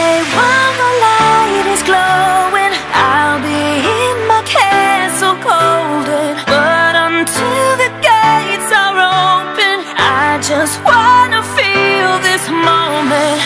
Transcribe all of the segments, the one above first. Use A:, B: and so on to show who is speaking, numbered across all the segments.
A: day while the light is glowing, I'll be in my castle golden. But until the gates are open, I just wanna feel this moment.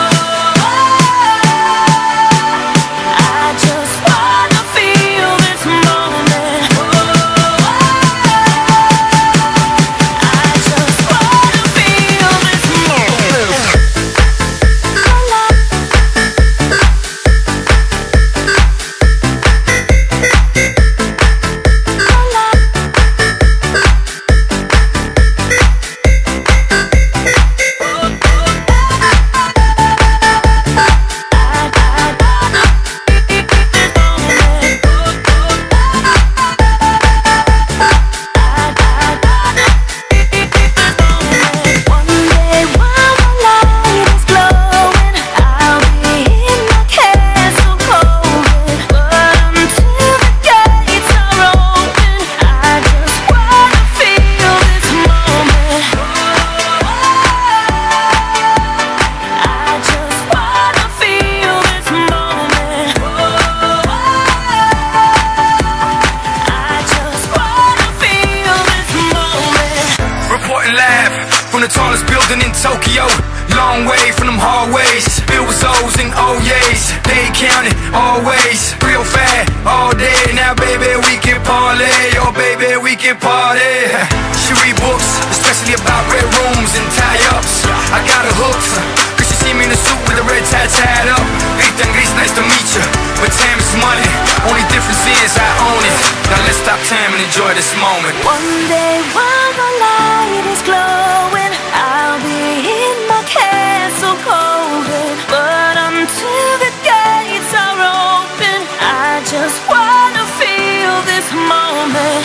B: The tallest building in Tokyo, long way from them hallways. Filled with O's and oh yeahs, they counting always. Real fat all day, now baby we can parlay. Oh baby we can party. She read books, especially about red rooms and tie-ups. I got her hooked, cause she see me in a suit with a red tie tied up. Ethan Gris, nice to meet you, but time is money. Only difference is I own it. Now let's stop time and enjoy this moment.
A: One day while the light is glowing, I'll be in my castle golden. But until the gates are open, I just wanna feel this moment.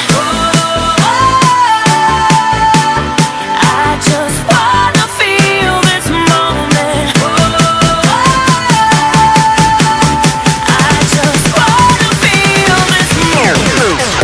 A: I just wanna feel this moment. I just wanna feel this moment.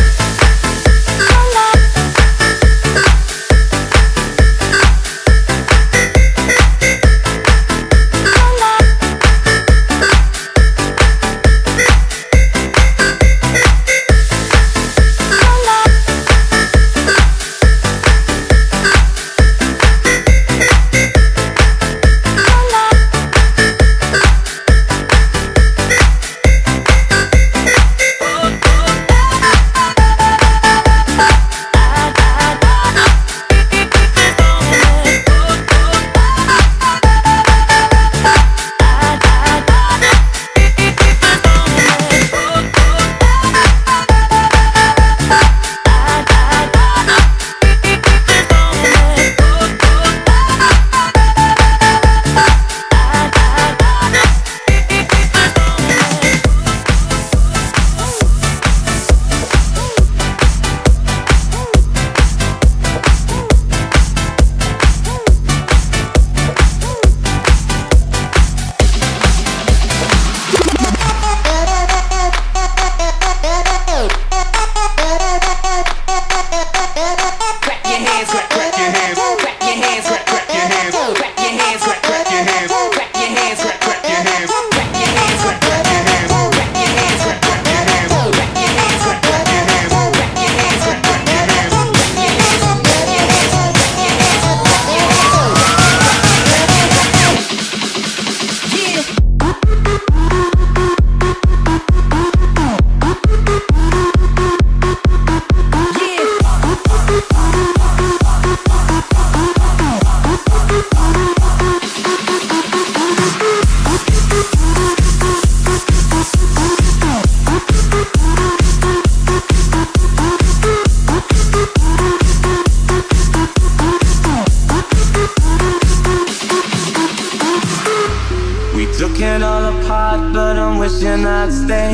C: wishing I'd stay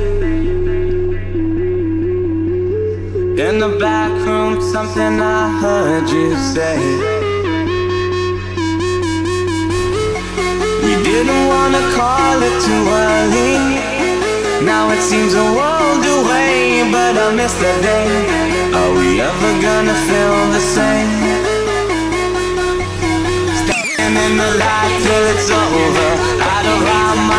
C: in the back room, something I heard you say. We didn't wanna call it too early. Now it seems a world away, but I miss the day. Are we ever gonna feel the same? Staying in the light till it's over, out of our minds.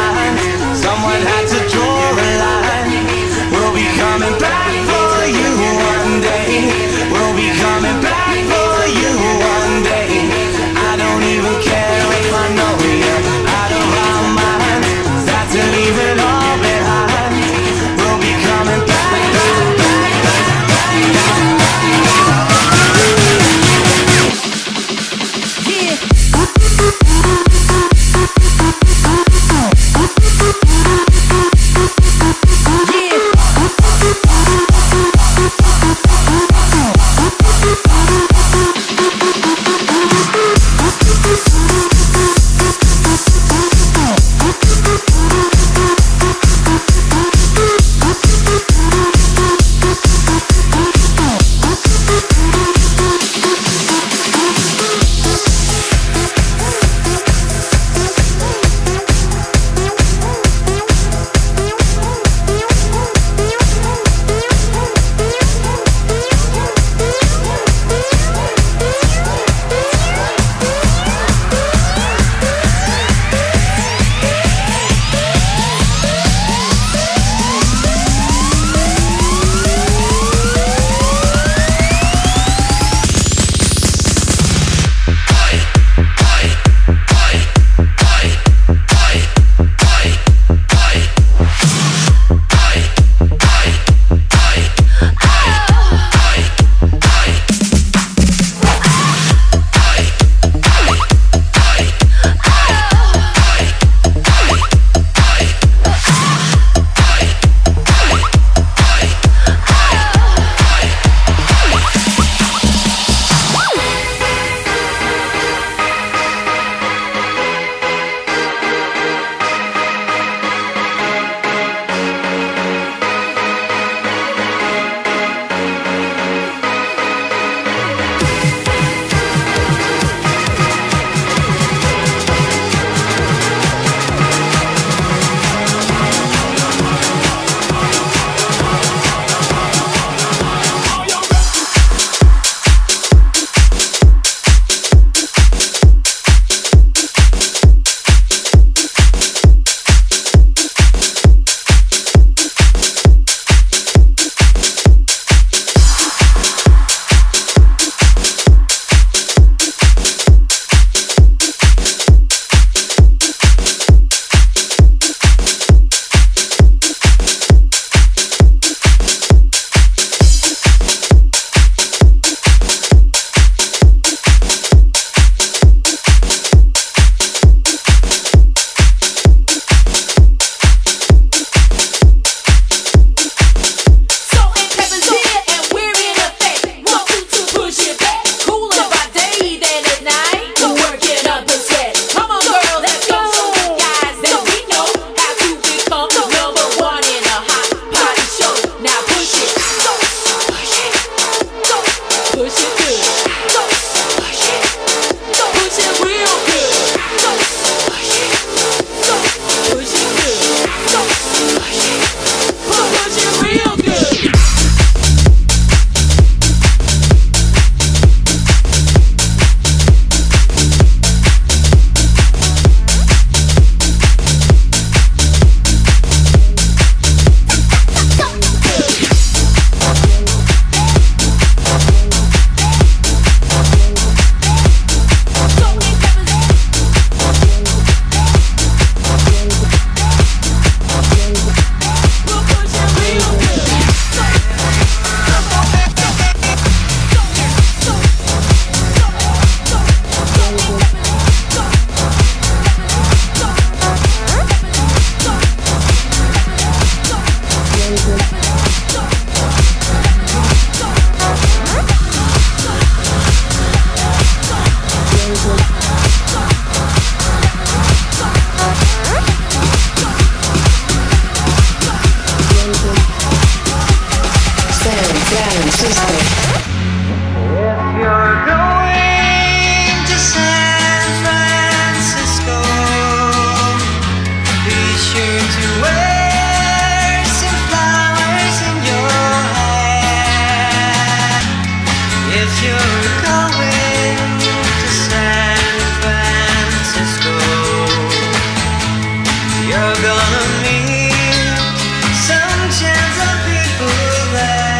C: You're gonna meet some chance of people there.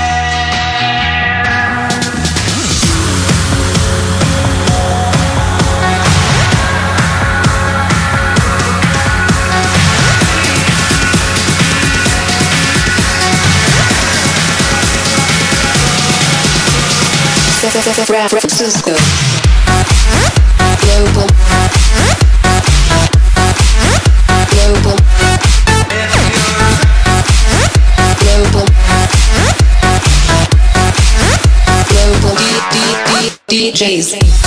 D: Francisco Global Global Global DJs